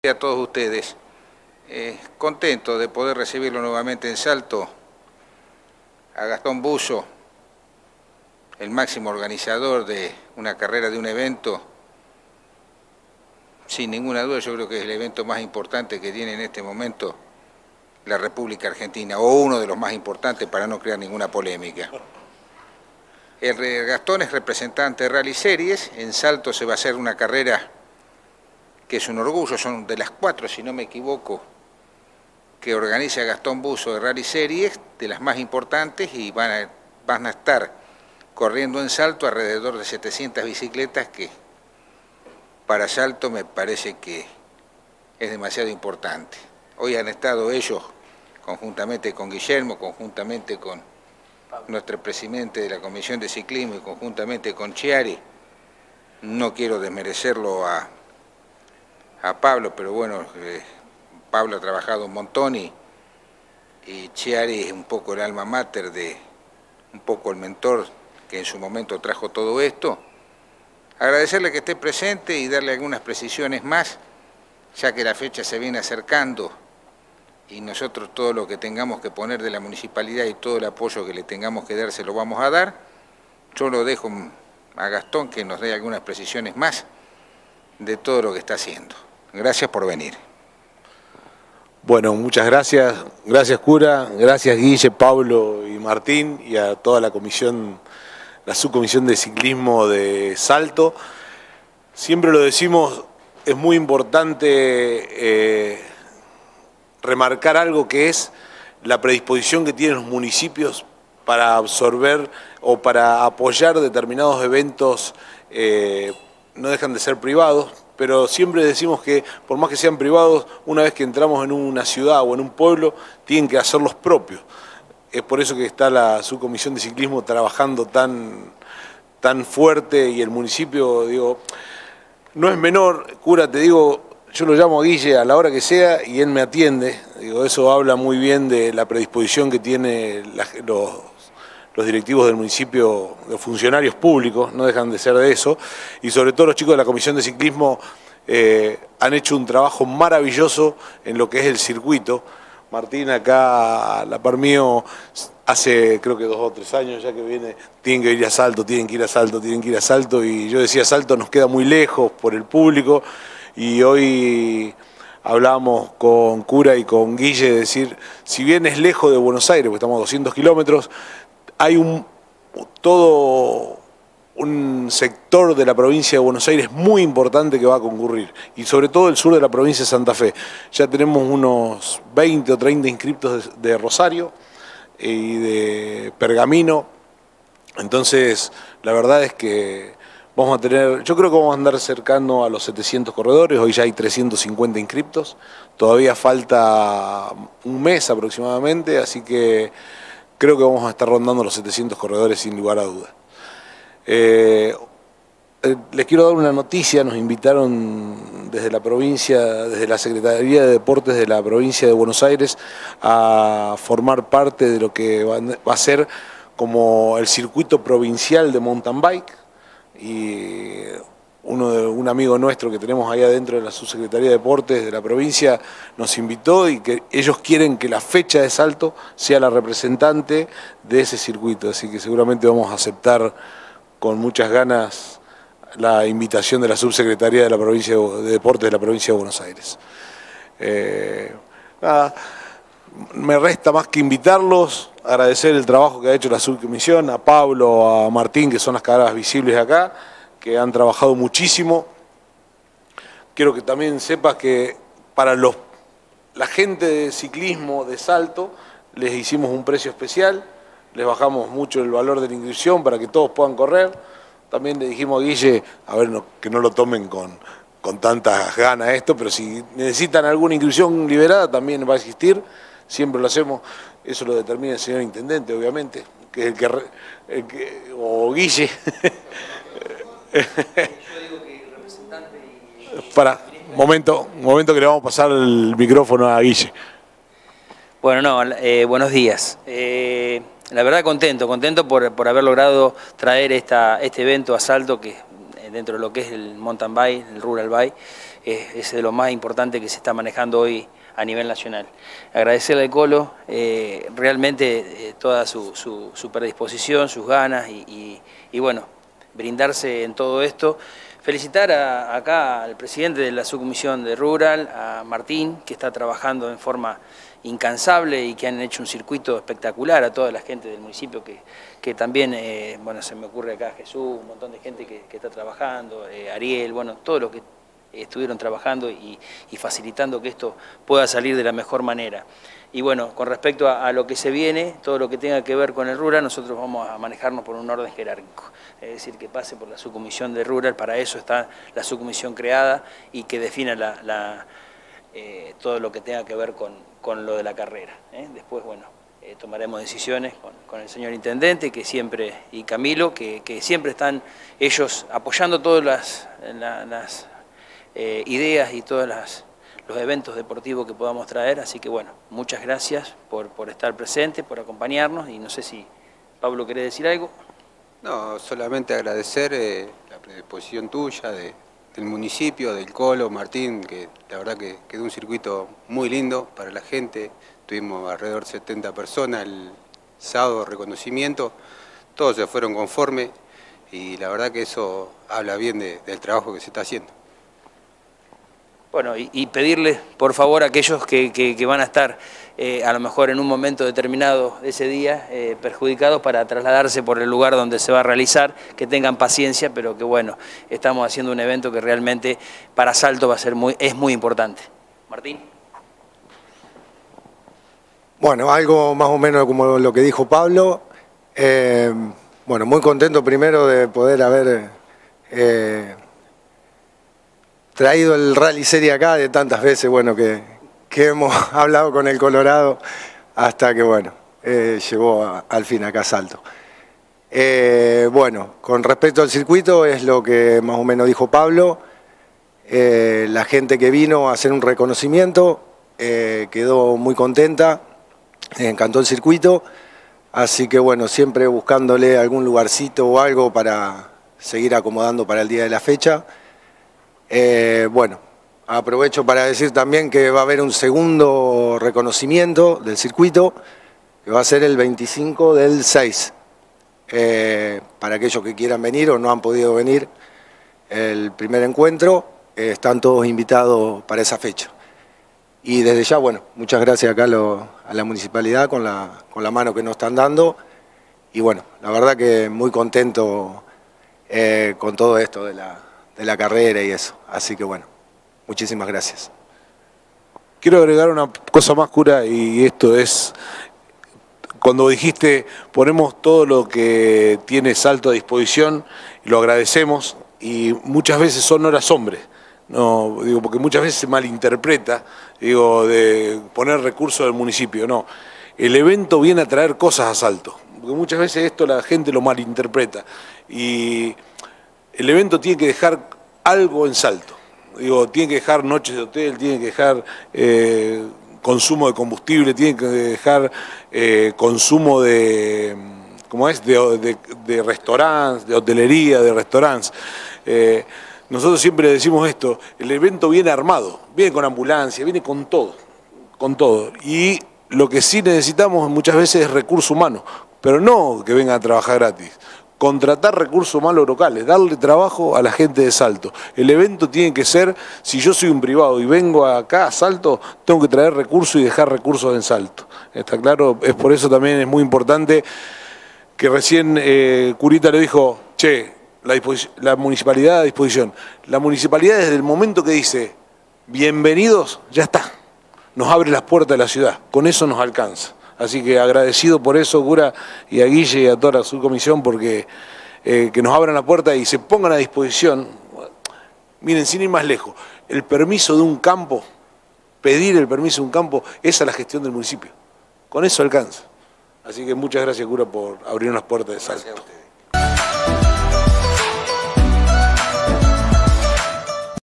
A todos ustedes. Contento de poder recibirlo nuevamente en Salto, a Gastón Buzo, el máximo organizador de una carrera, de un evento. Sin ninguna duda, yo creo que es el evento más importante que tiene en este momento la República Argentina, o uno de los más importantes, para no crear ninguna polémica. El Gastón es representante de Rally Series. En Salto se va a hacer una carrera que es un orgullo, son de las 4, si no me equivoco, que organiza Gastón Buzo de Rally Series, de las más importantes, y van a estar corriendo en Salto alrededor de 700 bicicletas, que para Salto me parece que es demasiado importante. Hoy han estado ellos, conjuntamente con Guillermo, conjuntamente con nuestro presidente de la Comisión de Ciclismo y conjuntamente con Chiari. No quiero desmerecerlo a Pablo, pero bueno, Pablo ha trabajado un montón y Chiari es un poco el alma mater, un poco el mentor que en su momento trajo todo esto. Agradecerle que esté presente y darle algunas precisiones más, ya que la fecha se viene acercando y nosotros todo lo que tengamos que poner de la municipalidad y todo el apoyo que le tengamos que dar se lo vamos a dar. Yo lo dejo a Gastón que nos dé algunas precisiones más de todo lo que está haciendo. Gracias por venir. Bueno, muchas gracias. Gracias, cura. Gracias, Guille, Pablo y Martín, y a toda la comisión, la subcomisión de ciclismo de Salto. Siempre lo decimos, es muy importante remarcar algo, que es la predisposición que tienen los municipios para absorber o para apoyar determinados eventos. No dejan de ser privados, pero siempre decimos que por más que sean privados, una vez que entramos en una ciudad o en un pueblo, tienen que hacer los propios. Es por eso que está la subcomisión de ciclismo trabajando tan fuerte, y el municipio, digo, no es menor. Cura, te digo, yo lo llamo a Guille a la hora que sea y él me atiende. Digo, eso habla muy bien de la predisposición que tienen los directivos del municipio, los funcionarios públicos, no dejan de ser de eso, y sobre todo los chicos de la Comisión de Ciclismo han hecho un trabajo maravilloso en lo que es el circuito. Martín acá, a la par mío, hace creo que 2 o 3 años ya que viene, tienen que ir a Salto, tienen que ir a Salto, tienen que ir a Salto, y yo decía, Salto nos queda muy lejos por el público, y hoy hablábamos con Cura y con Guille de decir, si bien es lejos de Buenos Aires, porque estamos a 200 kilómetros, hay todo un sector de la provincia de Buenos Aires muy importante que va a concurrir, y sobre todo el sur de la provincia de Santa Fe. Ya tenemos unos 20 o 30 inscriptos de Rosario y de Pergamino. Entonces, la verdad es que vamos a tener, yo creo que vamos a andar cercano a los 700 corredores. Hoy ya hay 350 inscriptos, todavía falta un mes aproximadamente, así que creo que vamos a estar rondando los 700 corredores sin lugar a dudas. Les quiero dar una noticia. Nos invitaron desde la provincia, desde la Secretaría de Deportes de la provincia de Buenos Aires, a formar parte de lo que va a ser como el circuito provincial de mountain bike. Y un amigo nuestro que tenemos ahí adentro de la Subsecretaría de Deportes de la provincia nos invitó, y que ellos quieren que la fecha de Salto sea la representante de ese circuito, así que seguramente vamos a aceptar con muchas ganas la invitación de la Subsecretaría de la provincia de Deportes de la provincia de Buenos Aires. Nada, me resta más que invitarlos, agradecer el trabajo que ha hecho la subcomisión, a Pablo, a Martín, que son las caras visibles acá, que han trabajado muchísimo. Quiero que también sepas que para la gente de ciclismo de Salto les hicimos un precio especial, les bajamos mucho el valor de la inscripción para que todos puedan correr. También le dijimos a Guille, a ver, que no lo tomen con tantas ganas esto, pero si necesitan alguna inscripción liberada también va a existir, siempre lo hacemos. Eso lo determina el señor intendente, obviamente, que es el que o Guille. Yo digo que representante y... Para, momento que le vamos a pasar el micrófono a Guille. Bueno, buenos días. La verdad contento por haber logrado traer este evento a Salto, que dentro de lo que es el mountain bike, el rural bike, es de lo más importante que se está manejando hoy a nivel nacional. Agradecerle al Colo realmente toda su predisposición, sus ganas y bueno, brindarse en todo esto. Felicitar acá al presidente de la subcomisión de Rural, a Martín, que está trabajando en forma incansable y que han hecho un circuito espectacular, a toda la gente del municipio que también, bueno, se me ocurre acá Jesús, un montón de gente que está trabajando, Ariel, bueno, todos los que estuvieron trabajando y facilitando que esto pueda salir de la mejor manera. Y bueno, con respecto a lo que se viene, todo lo que tenga que ver con el Rural, nosotros vamos a manejarnos por un orden jerárquico. Es decir, que pase por la subcomisión de Rural, para eso está la subcomisión creada y que defina todo lo que tenga que ver con lo de la carrera. Después, bueno, tomaremos decisiones con el señor Intendente y Camilo, que siempre están ellos apoyando todas las ideas y todos los eventos deportivos que podamos traer, así que bueno, muchas gracias por estar presente, por acompañarnos, y no sé si Pablo querés decir algo. No, solamente agradecer la predisposición tuya, del municipio, del Colo, Martín, que la verdad que quedó un circuito muy lindo para la gente, tuvimos alrededor de 70 personas el sábado, reconocimiento, todos se fueron conformes y la verdad que eso habla bien del trabajo que se está haciendo. Bueno, y pedirles, por favor, a aquellos que van a estar a lo mejor en un momento determinado de ese día perjudicados para trasladarse por el lugar donde se va a realizar, que tengan paciencia, pero que bueno, estamos haciendo un evento que realmente para Salto es muy importante. Martín. Bueno, algo más o menos como lo que dijo Pablo. Bueno, muy contento primero de poder haber traído el Rally Serie acá, de tantas veces bueno que hemos hablado con el Colorado, hasta que bueno, llegó al fin acá a Salto. Bueno, con respecto al circuito, es lo que más o menos dijo Pablo. La gente que vino a hacer un reconocimiento quedó muy contenta, les encantó el circuito, así que bueno, siempre buscándole algún lugarcito o algo para seguir acomodando para el día de la fecha. Bueno, aprovecho para decir también que va a haber un segundo reconocimiento del circuito, que va a ser el 25 del 6. Para aquellos que quieran venir o no han podido venir el primer encuentro, están todos invitados para esa fecha. Y desde ya, bueno, muchas gracias acá a la municipalidad con la mano que nos están dando. Y bueno, la verdad que muy contento con todo esto de la carrera y eso. Así que bueno, muchísimas gracias. Quiero agregar una cosa más, Cura, y esto es, cuando dijiste ponemos todo lo que tiene Salto a disposición, lo agradecemos, y muchas veces son horas hombres. No, digo, porque muchas veces se malinterpreta, digo, de poner recursos del municipio. No, el evento viene a traer cosas a Salto, porque muchas veces esto la gente lo malinterpreta, y el evento tiene que dejar algo en Salto. Digo, tiene que dejar noches de hotel, tiene que dejar consumo de combustible, tiene que dejar consumo de, ¿cómo es?, de restaurantes, de hotelería, de restaurantes. Nosotros siempre decimos esto, el evento viene armado, viene con ambulancia, viene con todo, y lo que sí necesitamos muchas veces es recurso humano, pero no que vengan a trabajar gratis. Contratar recursos humanos locales, darle trabajo a la gente de Salto. El evento tiene que ser, si yo soy un privado y vengo acá a Salto, tengo que traer recursos y dejar recursos en Salto. ¿Está claro? Es por eso también es muy importante que recién Curita le dijo, che, la municipalidad a disposición. La municipalidad desde el momento que dice, bienvenidos, ya está. Nos abre las puertas de la ciudad, con eso nos alcanza. Así que agradecido por eso, Cura, y a Guille y a toda la subcomisión, porque que nos abran la puerta y se pongan a disposición. Miren, sin ir más lejos, el permiso de un campo, pedir el permiso de un campo, es a la gestión del municipio. Con eso alcanza. Así que muchas gracias, Cura, por abrir las puertas de Salto.